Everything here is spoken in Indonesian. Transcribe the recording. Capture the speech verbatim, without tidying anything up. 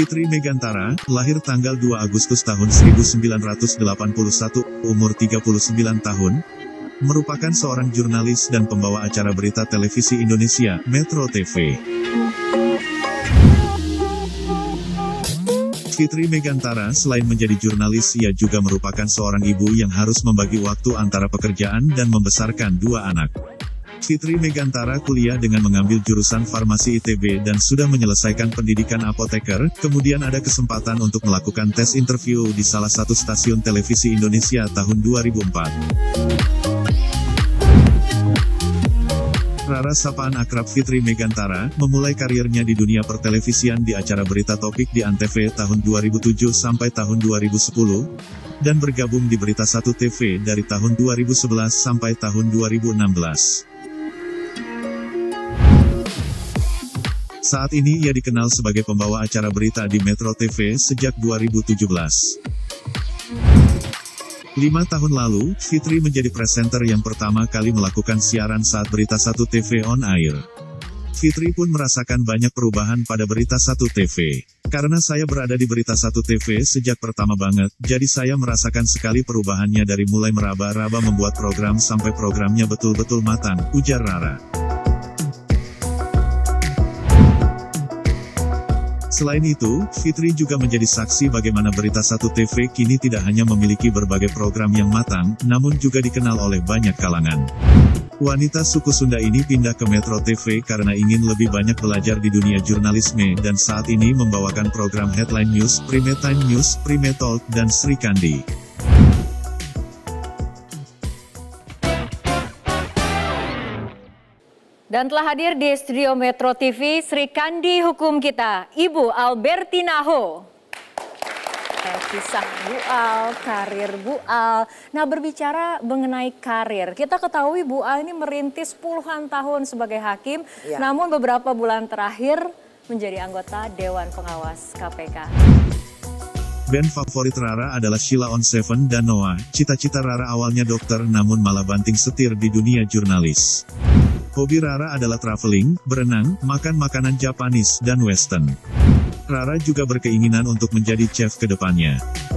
Fitri Megantara, lahir tanggal dua Agustus tahun seribu sembilan ratus delapan puluh satu, umur tiga puluh sembilan tahun, merupakan seorang jurnalis dan pembawa acara berita televisi Indonesia, Metro T V. Fitri Megantara selain menjadi jurnalis, ia juga merupakan seorang ibu yang harus membagi waktu antara pekerjaan dan membesarkan dua anak. Fitri Megantara kuliah dengan mengambil jurusan farmasi I T B dan sudah menyelesaikan pendidikan apoteker, kemudian ada kesempatan untuk melakukan tes interview di salah satu stasiun televisi Indonesia tahun dua ribu empat. Rara sapaan akrab Fitri Megantara, memulai karirnya di dunia pertelevisian di acara berita topik di Antv tahun dua ribu tujuh sampai tahun dua ribu sepuluh, dan bergabung di Berita Satu T V dari tahun dua ribu sebelas sampai tahun dua ribu enam belas. Saat ini ia dikenal sebagai pembawa acara berita di Metro T V sejak dua ribu tujuh belas. Lima tahun lalu, Fitri menjadi presenter yang pertama kali melakukan siaran saat Berita Satu T V on air. Fitri pun merasakan banyak perubahan pada Berita Satu T V. Karena saya berada di Berita Satu T V sejak pertama banget, jadi saya merasakan sekali perubahannya dari mulai meraba-raba membuat program sampai programnya betul-betul matang, ujar Rara. Selain itu, Fitri juga menjadi saksi bagaimana Berita Satu T V kini tidak hanya memiliki berbagai program yang matang, namun juga dikenal oleh banyak kalangan. Wanita suku Sunda ini pindah ke Metro T V karena ingin lebih banyak belajar di dunia jurnalisme dan saat ini membawakan program Headline News, Prime Time News, Prime Talk, dan Sri Kandi. Dan telah hadir di studio Metro T V, Sri Kandi hukum kita, Ibu Albertina Ho. Eh, kisah Bu Al, karir Bu Al. Nah, berbicara mengenai karir, kita ketahui Bu Al ini merintis puluhan tahun sebagai hakim, ya. Namun beberapa bulan terakhir menjadi anggota Dewan Pengawas K P K. Band favorit Rara adalah Sheila on Seven dan Noah. Cita-cita Rara awalnya dokter namun malah banting setir di dunia jurnalis. Hobi Rara adalah traveling, berenang, makan makanan Japanese, dan Western. Rara juga berkeinginan untuk menjadi chef ke depannya.